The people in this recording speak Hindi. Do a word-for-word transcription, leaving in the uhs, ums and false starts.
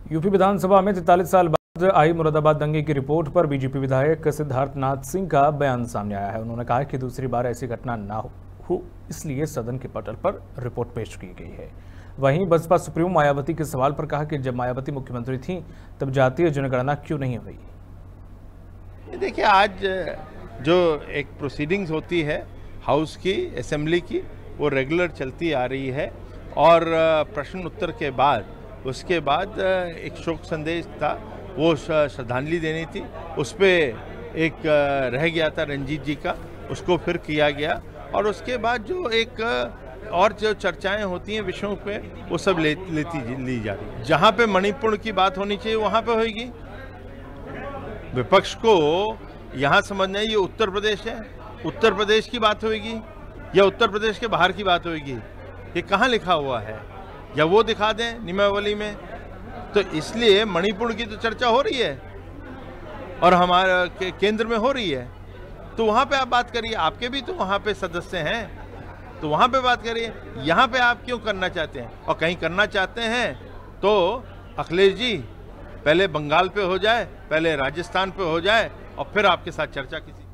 यूपी विधानसभा में तैंतालीस साल बाद आई मुरादाबाद दंगे की रिपोर्ट पर बीजेपी विधायक सिद्धार्थनाथ सिंह का बयान सामने आया है। उन्होंने कहा कि दूसरी बार ऐसी घटना ना हो, इसलिए सदन के पटल पर रिपोर्ट पेश की गई है। वहीं बसपा सुप्रीमो मायावती के सवाल पर कहा कि जब मायावती मुख्यमंत्री थी तब जातीय जनगणना क्यों नहीं हुई। देखिए, आज जो एक प्रोसीडिंग्स होती है हाउस की, असेंबली की, वो रेगुलर चलती आ रही है और प्रश्न उत्तर के बाद उसके बाद एक शोक संदेश था, वो श्रद्धांजलि देनी थी, उस पर एक रह गया था रंजीत जी का, उसको फिर किया गया और उसके बाद जो एक और जो चर्चाएं होती हैं विषयों पे वो सब ले, लेती ली जा रही है। जहाँ पे मणिपुर की बात होनी चाहिए वहाँ पे होगी। विपक्ष को यहाँ समझना है ये उत्तर प्रदेश है, उत्तर प्रदेश की बात होगी या उत्तर प्रदेश के बाहर की बात होगी, ये कहाँ लिखा हुआ है, या वो दिखा दें नियमावली में। तो इसलिए मणिपुर की तो चर्चा हो रही है और हमारे के केंद्र में हो रही है, तो वहाँ पे आप बात करिए, आपके भी तो वहाँ पे सदस्य हैं, तो वहाँ पे बात करिए। यहाँ पे आप क्यों करना चाहते हैं? और कहीं करना चाहते हैं तो अखिलेश जी पहले बंगाल पे हो जाए, पहले राजस्थान पे हो जाए और फिर आपके साथ चर्चा किसी